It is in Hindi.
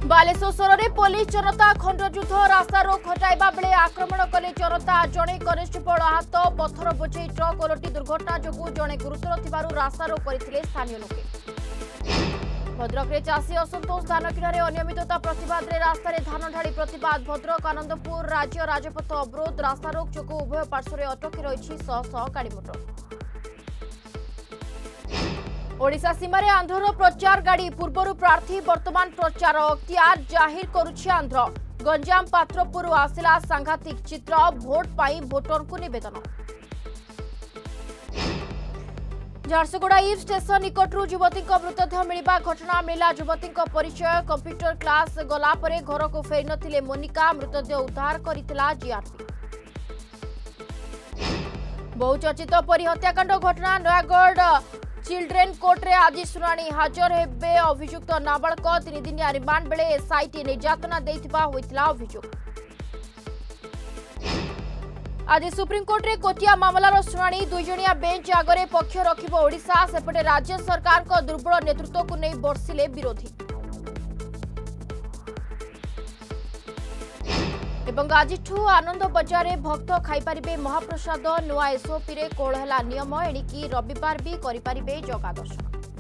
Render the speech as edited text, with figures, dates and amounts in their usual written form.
बालेश्वर में पुलिस जनता खंडयुद्ध रास्ता रोक हटाइबा बेले आक्रमण कले जनता जड़े कनेस्टेबल आहत पत्थर बोझे ट्रक ओलटी दुर्घटना जोगु जड़े गुरुतर थिबारु रास्ता रोक करथिले स्थानीय लोके। भद्रक रे चाषी असंतोष धान किणारे अनियमितता प्रतिवाद रे रास्ता रे धान ढाड़ी प्रतिवाद। भद्रक आनंदपुर राज्य राजपथ अवरोध रास्ता रोक जोगु उभय पार्श्व अटकी रही शह शह गाड़ी मोटर। ओडिशा सीमार आंध्र प्रचार गाड़ी पूर्वर प्रार्थी वर्तमान प्रचार अख्तियार जाहिर करुछि आंध्र। गंजाम पात्रपुर आसिला सांघातिक चित्र भोट पाई भोटर को निवेदन। झारसुगुड़ा ईव स्टेशन निकटू युवती मृतदेह मिलवा घटना मिला। युवती परिचय कंप्यूटर क्लास गला परे घर को फेरी नथिले मोनिका मृतदेह उद्धार करितला जीआरपी। बहुचर्चित परी हत्याकांड घटना नयागढ़ चिल्ड्रेन कोर्ट रे आज शुणाणी हाजर हेबे अभियुक्त नाबालक 3 दिनिया रिमांड बेले एसआईटी निर्यातना देइथिबा होइतला अभियोग। आज सुप्रीमकोर्ट रे कोटिया मामलार शुणाणी 2 जणिया बेंच आगरे पक्ष रखिबो ओडिशा। सेपटे राज्य सरकार को दुर्बल नेतृत्व को नहीं बरसिले विरोधी। एवं आजिठू आनंद बजार भक्त खाईपारे महाप्रसाद नुआ एसओपी रे कोल हैला नियम एणिकी रविवार भी करिपारिबे जगा दर्शन।